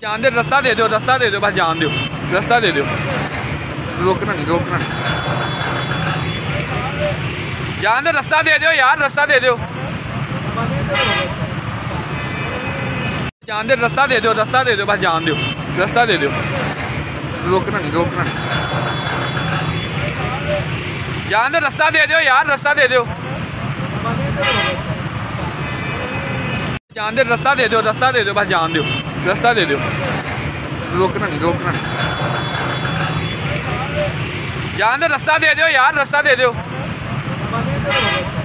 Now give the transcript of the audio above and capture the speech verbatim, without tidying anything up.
जान दे, रास्ता दे दो, रास्ता दे दो, बस जान दो, रास्ता दे दो, रोकना नहीं, रोकना नहीं, जान दे, रास्ता दे दो यार, रास्ता दे दो, जान दे, रास्ता दे दो, रास्ता दे दो, बस जान दो, रास्ता दे दो, रोकना नहीं, रोकना नहीं, जान दे, रास्ता दे दो यार, रास्ता दे दो, जान दे, रास्ता दे दो, रास्ता दे दो, बस जान दो, रास्ता दे दो, रोकना नहीं, रोकना नहीं, जान दे, रास्ता दे दो यार, रास्ता दे दो।